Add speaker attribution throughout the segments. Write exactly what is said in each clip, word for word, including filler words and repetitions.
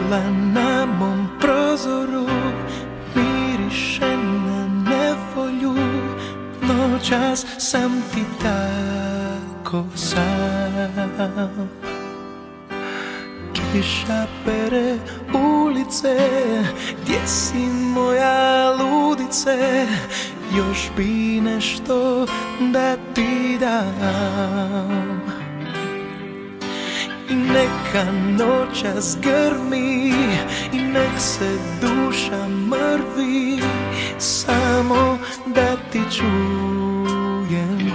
Speaker 1: Svjetla na mom prozoru miriše na nevolju. Noćas sam ti tako sam. Kiša pere ulice, gdje si moja ludice? Još bi nešto da ti dam. I neka noćas grmi i nek se duša mrvi, samo da ti čujem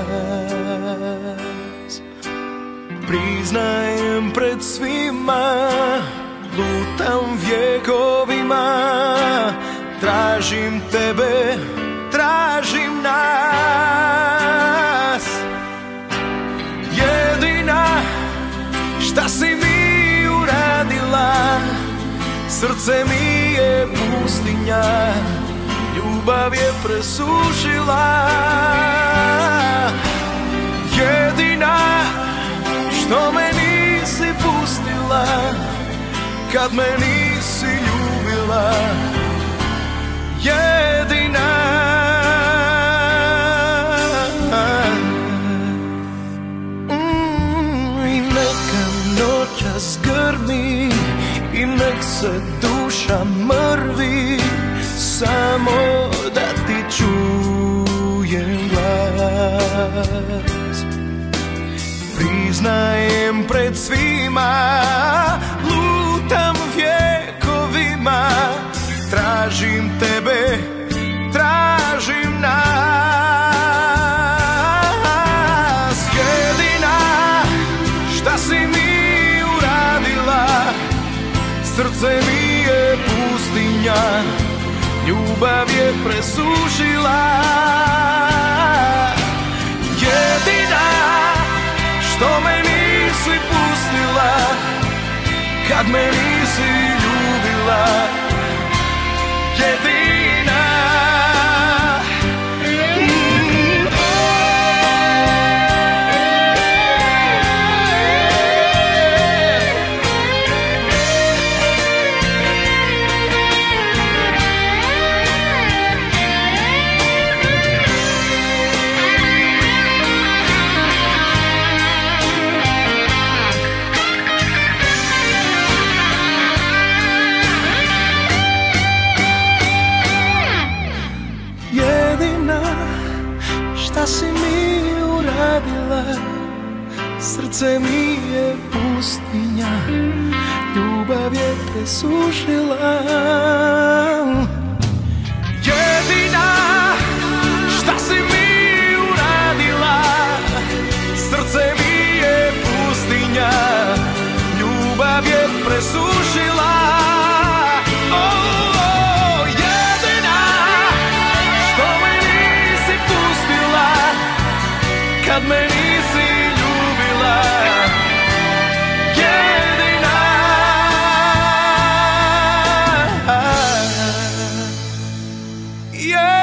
Speaker 1: glas. Priznajem pred svima, lutam vjekovima, tražim tebe, tražim nas. Jedina šta si mi uradila, srce mi je pustinja, ljubav je presušila. Jedina što me nisi pustila, kad me nisi ljubila. Jedina. mm, I neka noćas grmi i nek se duša mrvi, samo da ti čujem glas. Priznajem pred svima, lutam vjekovima, tražim tebe, tražim nas. Jedina šta si mi uradila, srce mi je pustinja, ljubav je presušila. Jedina što me nisi pustila, kad me nisi ljubila. Jedina. Šta si mi uradila, srce mi je pustinja, ljubav je presušila. Jedina šta si mi uradila, srce mi je pustinja, ljubav je presušila. Kad me nisi ljubila. Jedina. Yeah.